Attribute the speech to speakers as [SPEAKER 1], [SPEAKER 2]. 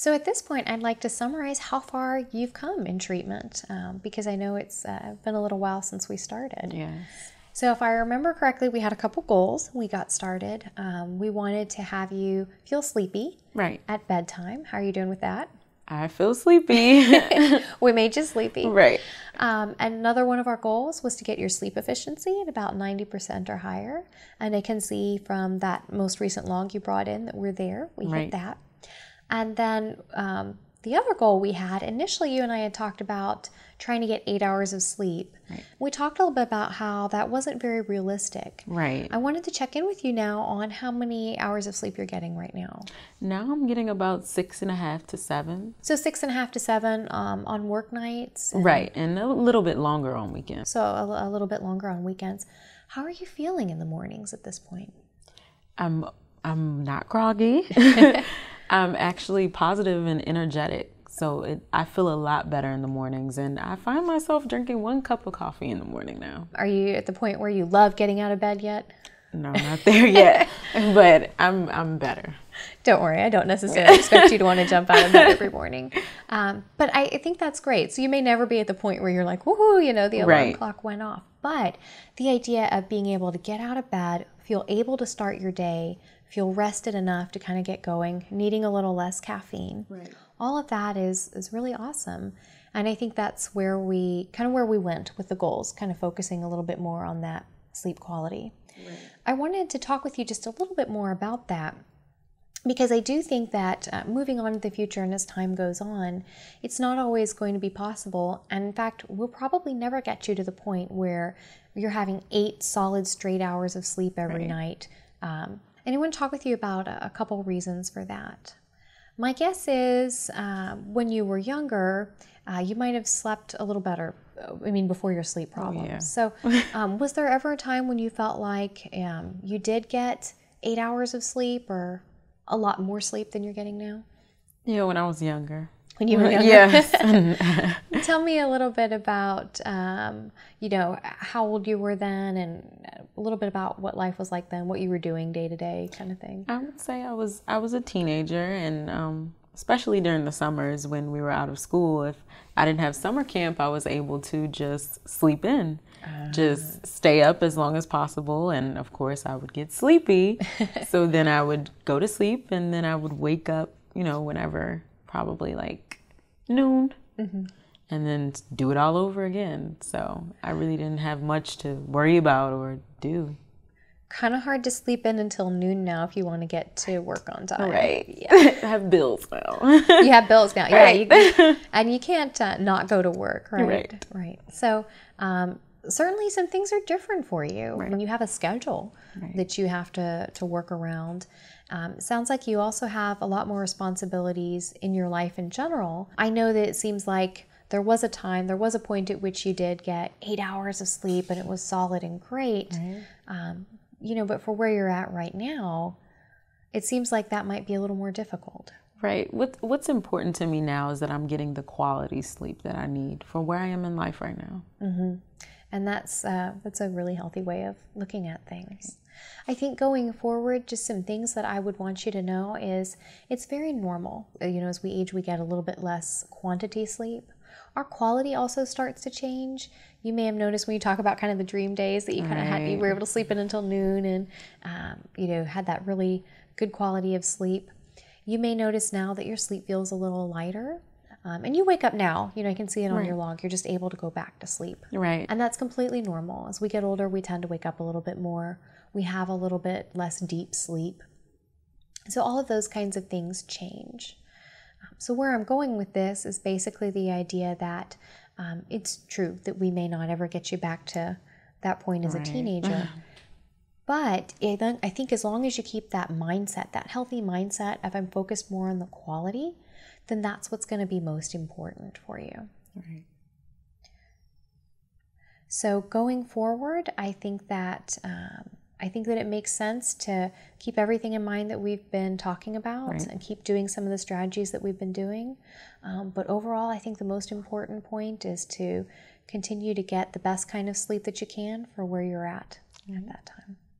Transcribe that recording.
[SPEAKER 1] So at this point, I'd like to summarize how far you've come in treatment, because I know it's been a little while since we started.
[SPEAKER 2] Yes.
[SPEAKER 1] So if I remember correctly, we had a couple goals when we got started. We wanted to have you feel sleepy
[SPEAKER 2] Right.
[SPEAKER 1] at bedtime. How are you doing with that?
[SPEAKER 2] I feel sleepy.
[SPEAKER 1] We made you sleepy.
[SPEAKER 2] Right.
[SPEAKER 1] And another one of our goals was to get your sleep efficiency at about 90% or higher. And I can see from that most recent log you brought in that we're there. We hit
[SPEAKER 2] Right.
[SPEAKER 1] that. And then the other goal we had, initially you and I had talked about trying to get 8 hours of sleep.
[SPEAKER 2] Right.
[SPEAKER 1] We talked a little bit about how that wasn't very realistic.
[SPEAKER 2] Right.
[SPEAKER 1] I wanted to check in with you now on how many hours of sleep you're getting right now.
[SPEAKER 2] Now I'm getting about 6.5 to 7.
[SPEAKER 1] So 6.5 to 7 on work nights.
[SPEAKER 2] Right. And a little bit longer on weekends.
[SPEAKER 1] So a little bit longer on weekends. How are you feeling in the mornings at this point?
[SPEAKER 2] I'm not groggy. I'm actually positive and energetic. So I feel a lot better in the mornings, and I find myself drinking 1 cup of coffee in the morning now.
[SPEAKER 1] Are you at the point where you love getting out of bed yet?
[SPEAKER 2] No, not there yet, but I'm better.
[SPEAKER 1] Don't worry, I don't necessarily expect you to want to jump out of bed every morning. But I think that's great. So you may never be at the point where you're like, woohoo, the alarm
[SPEAKER 2] Right.
[SPEAKER 1] clock went off. But the idea of being able to get out of bed, feel able to start your day, feel rested enough to kind of get going, needing a little less caffeine.
[SPEAKER 2] Right.
[SPEAKER 1] All of that is really awesome. And I think that's where we went with the goals, kind of focusing a little bit more on that sleep quality.
[SPEAKER 2] Right.
[SPEAKER 1] I wanted to talk with you just a little bit more about that, because I do think that moving on to the future and as time goes on, it's not always going to be possible. And in fact, we'll probably never get you to the point where you're having 8 solid straight hours of sleep every
[SPEAKER 2] Right.
[SPEAKER 1] night. And I want to talk with you about a couple reasons for that. My guess is when you were younger, you might have slept a little better, before your sleep problems.
[SPEAKER 2] yeah.
[SPEAKER 1] So was there ever a time when you felt like you did get 8 hours of sleep or a lot more sleep than you're getting now?
[SPEAKER 2] Yeah, when I was younger.
[SPEAKER 1] When you were younger?
[SPEAKER 2] Yes.
[SPEAKER 1] Tell me a little bit about, how old you were then, and a little bit about what life was like then, what you were doing day to day kind of thing.
[SPEAKER 2] I would say I was a teenager, and especially during the summers when we were out of school, if I didn't have summer camp, I was able to just sleep in, just stay up as long as possible. And of course I would get sleepy. So then I would go to sleep, and then I would wake up, whenever, probably like noon, and then do it all over again. So I really didn't have much to worry about or do.
[SPEAKER 1] Kind of hard to sleep in until noon now if you want to get to work on time.
[SPEAKER 2] Right.
[SPEAKER 1] Yeah.
[SPEAKER 2] I have bills now.
[SPEAKER 1] You have bills now.
[SPEAKER 2] Right.
[SPEAKER 1] Yeah. And you can't not go to work, right?
[SPEAKER 2] Right.
[SPEAKER 1] Right. So certainly some things are different for you when you have a schedule that you have to work around. Sounds like you also have a lot more responsibilities in your life in general. I know that it seems like there was a point at which you did get 8 hours of sleep and it was solid and great.
[SPEAKER 2] Right.
[SPEAKER 1] But for where you're at right now, it seems like that might be a little more difficult.
[SPEAKER 2] Right. What's important to me now is that I'm getting the quality sleep that I need for where I am in life right now.
[SPEAKER 1] Mm-hmm. And that's a really healthy way of looking at things. I think going forward, just some things that I would want you to know is it's very normal. As we age, we get a little bit less quantity sleep. Our quality also starts to change. You may have noticed when you talk about kind of the dream days that you kind of you were able to sleep in until noon and had that really good quality of sleep. You may notice now that your sleep feels a little lighter. And you wake up now, I can see it on your log. You're just able to go back to sleep.
[SPEAKER 2] Right.
[SPEAKER 1] And that's completely normal. As we get older, we tend to wake up a little bit more. We have a little bit less deep sleep. So all of those kinds of things change. So where I'm going with this is basically the idea that it's true that we may not ever get you back to that point as a teenager. But I think as long as you keep that mindset, that healthy mindset of I'm focused more on the quality, then that's what's going to be most important for you.
[SPEAKER 2] Right.
[SPEAKER 1] So going forward, I think that it makes sense to keep everything in mind that we've been talking about and keep doing some of the strategies that we've been doing. But overall, I think the most important point is to continue to get the best kind of sleep that you can for where you're at that time.